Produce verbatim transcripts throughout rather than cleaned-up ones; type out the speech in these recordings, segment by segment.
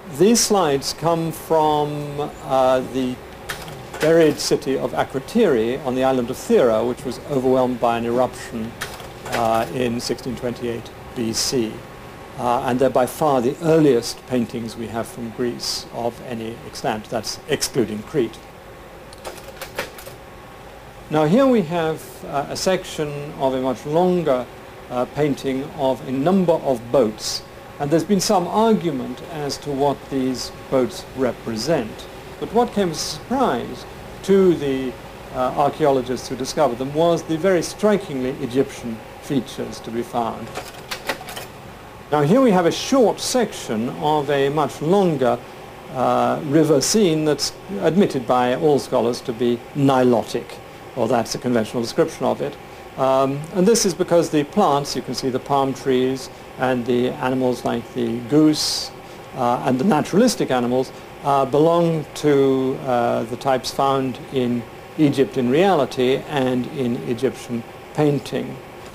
these slides come from uh, the buried city of Akrotiri on the island of Thera, which was overwhelmed by an eruption uh, in sixteen twenty-eight B C. Uh, and they're by far the earliest paintings we have from Greece of any extent. That's excluding Crete. Now here we have uh, a section of a much longer uh, painting of a number of boats. And there's been some argument as to what these boats represent. But what came as a surprise to the uh, archaeologists who discovered them was the very strikingly Egyptian features to be found. Now here we have a short section of a much longer uh, river scene that's admitted by all scholars to be Nilotic, or that's a conventional description of it. Um, and this is because the plants, you can see the palm trees and the animals like the goose uh, and the naturalistic animals uh, belong to uh, the types found in Egypt in reality and in Egyptian painting.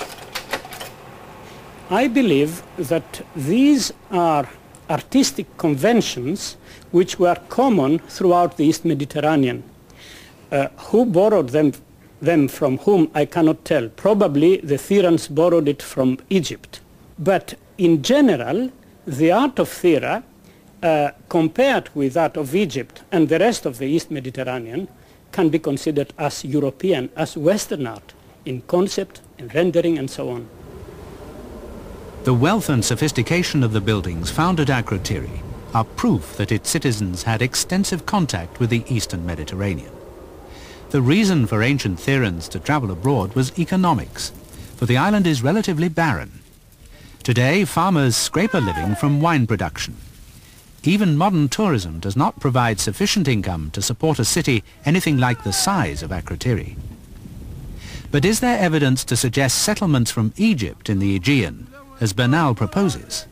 I believe that these are artistic conventions which were common throughout the East Mediterranean. Uh, who borrowed them, them from whom, I cannot tell. Probably the Theraans borrowed it from Egypt. But in general, the art of Thera, uh, compared with that of Egypt and the rest of the East Mediterranean, can be considered as European, as Western art, in concept, in rendering, and so on. The wealth and sophistication of the buildings found at Akrotiri are proof that its citizens had extensive contact with the Eastern Mediterranean. The reason for ancient Theraans to travel abroad was economics, for the island is relatively barren. Today, farmers scrape a living from wine production. Even modern tourism does not provide sufficient income to support a city anything like the size of Akrotiri. But is there evidence to suggest settlements from Egypt in the Aegean, as Bernal proposes?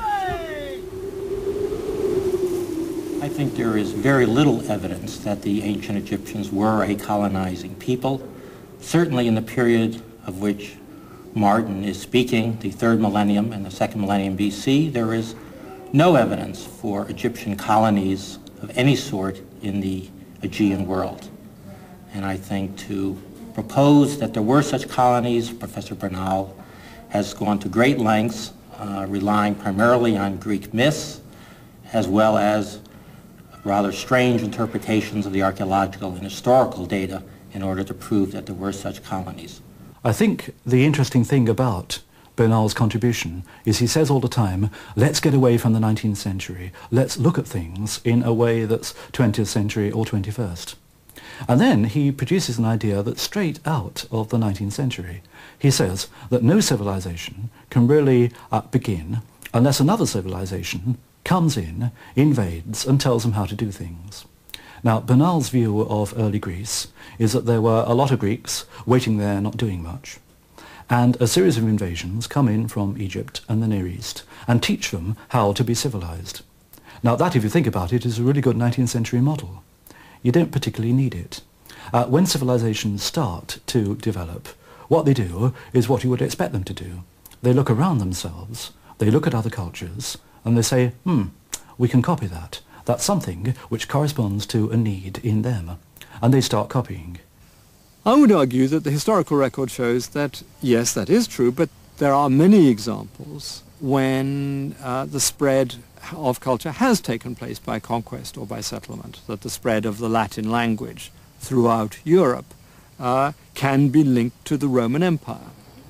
I think there is very little evidence that the ancient Egyptians were a colonizing people. Certainly in the period of which Martin is speaking, the third millennium and the second millennium B C, there is no evidence for Egyptian colonies of any sort in the Aegean world. And I think to propose that there were such colonies, Professor Bernal has gone to great lengths, uh, relying primarily on Greek myths, as well as rather strange interpretations of the archaeological and historical data in order to prove that there were such colonies. I think the interesting thing about Bernal's contribution is he says all the time, let's get away from the nineteenth century, let's look at things in a way that's twentieth century or twenty-first. And then he produces an idea that's straight out of the nineteenth century. He says that no civilization can really uh, begin unless another civilization comes in, invades, and tells them how to do things. Now, Bernal's view of early Greece is that there were a lot of Greeks waiting there not doing much, and a series of invasions come in from Egypt and the Near East and teach them how to be civilized. Now that, if you think about it, is a really good nineteenth century model. You don't particularly need it. Uh, when civilizations start to develop, what they do is what you would expect them to do. They look around themselves, they look at other cultures, and they say, hmm, we can copy that. That's something which corresponds to a need in them. And they start copying. I would argue that the historical record shows that, yes, that is true, but there are many examples when uh, the spread of culture has taken place by conquest or by settlement, that the spread of the Latin language throughout Europe uh, can be linked to the Roman Empire.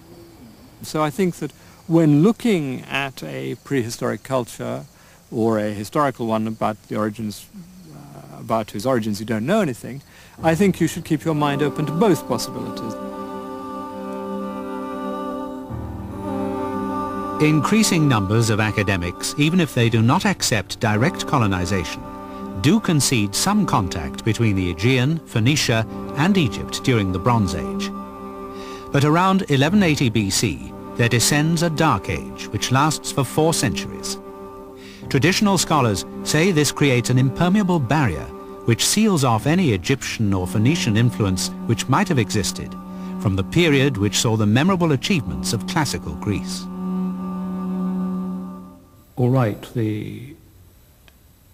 So I think that when looking at a prehistoric culture or a historical one about the origins, uh, about whose origins you don't know anything, I think you should keep your mind open to both possibilities. Increasing numbers of academics, even if they do not accept direct colonization, do concede some contact between the Aegean, Phoenicia, and Egypt during the Bronze Age. But around eleven eighty B C, there descends a dark age which lasts for four centuries. Traditional scholars say this creates an impermeable barrier which seals off any Egyptian or Phoenician influence which might have existed from the period which saw the memorable achievements of classical Greece. All right, the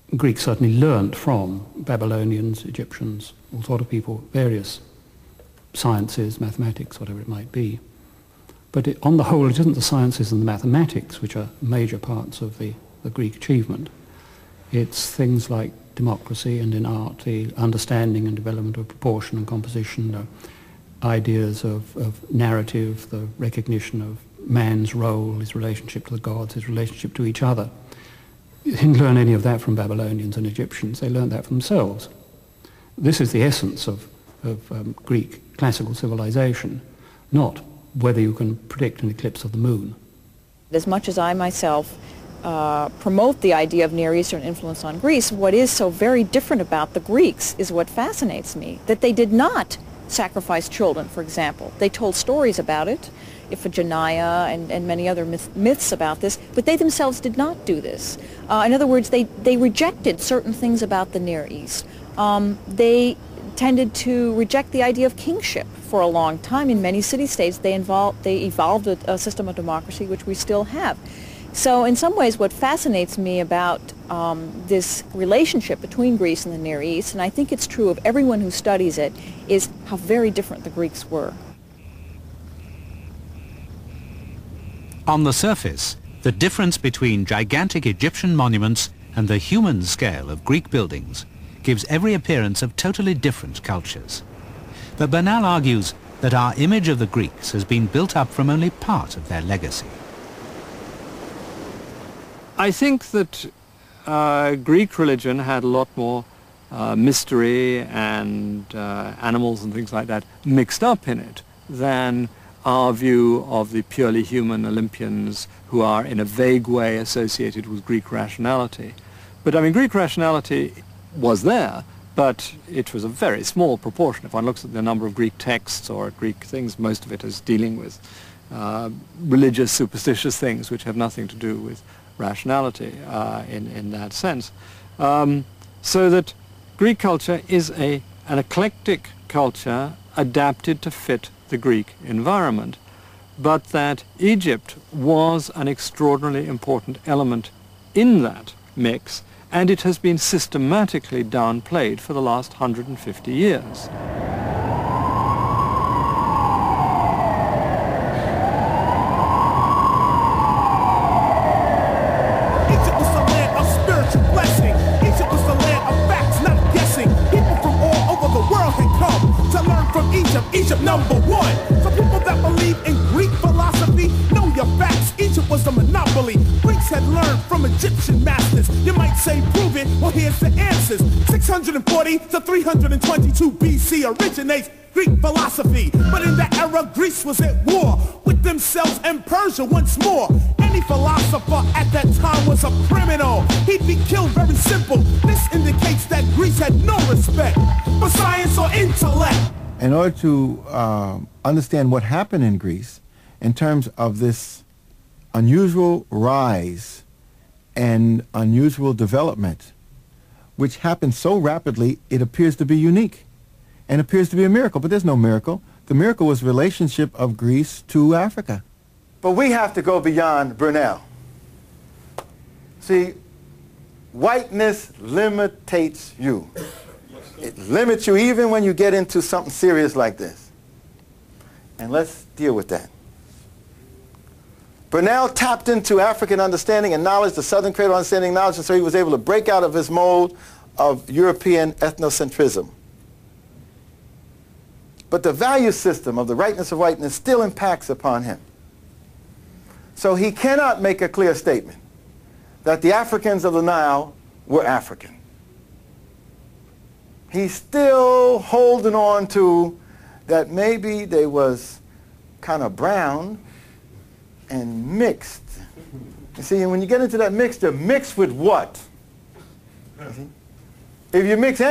Greeks certainly learnt from Babylonians, Egyptians, all sort of people, various sciences, mathematics, whatever it might be. But it, on the whole, it isn't the sciences and the mathematics which are major parts of the, the Greek achievement. It's things like democracy, and in art, the understanding and development of proportion and composition, the ideas of, of narrative, the recognition of man's role, his relationship to the gods, his relationship to each other. They didn't learn any of that from Babylonians and Egyptians. They learned that for themselves. This is the essence of, of um, Greek classical civilization, not whether you can predict an eclipse of the moon. As much as I myself uh, promote the idea of Near Eastern influence on Greece, what is so very different about the Greeks is what fascinates me, that they did not sacrifice children, for example. They told stories about it, Iphigenia and, and many other myth, myths about this, but they themselves did not do this. Uh, in other words, they, they rejected certain things about the Near East. Um, they tended to reject the idea of kingship for a long time. In many city-states, they, involved, they evolved a, a system of democracy which we still have. So in some ways, what fascinates me about um, this relationship between Greece and the Near East, and I think it's true of everyone who studies it, is how very different the Greeks were. On the surface, the difference between gigantic Egyptian monuments and the human scale of Greek buildings gives every appearance of totally different cultures. But Bernal argues that our image of the Greeks has been built up from only part of their legacy. I think that uh, Greek religion had a lot more uh, mystery and uh, animals and things like that mixed up in it than our view of the purely human Olympians who are in a vague way associated with Greek rationality. But I mean, Greek rationality was there, but it was a very small proportion. If one looks at the number of Greek texts or Greek things, most of it is dealing with uh, religious, superstitious things which have nothing to do with rationality uh, in, in that sense. Um, so that Greek culture is a, an eclectic culture adapted to fit the Greek environment, but that Egypt was an extraordinarily important element in that mix, and it has been systematically downplayed for the last one hundred fifty years. Egypt was the land of spiritual blessing. Egypt was the land of facts, not guessing. People from all over the world had come to learn from Egypt. Egypt number one. For people that believe in Greek philosophy, know your facts. Egypt was the monopoly. Greeks had learned from Egyptian masters. You might say, prove it. Well, here's the answers. six hundred forty to three hundred twenty-two B C originates Greek philosophy. But in that era, Greece was at war with themselves and Persia once more. Any philosopher at that time was a criminal. He'd be killed, very simple. This indicates that Greece had no respect for science or intellect. In order to uh, understand what happened in Greece in terms of this unusual rise and unusual development, which happened so rapidly, it appears to be unique and appears to be a miracle. But there's no miracle. The miracle was the relationship of Greece to Africa. But we have to go beyond Bernal. See, whiteness limitates you. It limits you even when you get into something serious like this. And let's deal with that. Bernal tapped into African understanding and knowledge, the Southern cradle understanding and knowledge, and so he was able to break out of his mold of European ethnocentrism. But the value system of the rightness of whiteness still impacts upon him. So he cannot make a clear statement that the Africans of the Nile were African. He's still holding on to that maybe they was kind of brown and mixed. You see, and when you get into that mixture, mixed with what? If you mix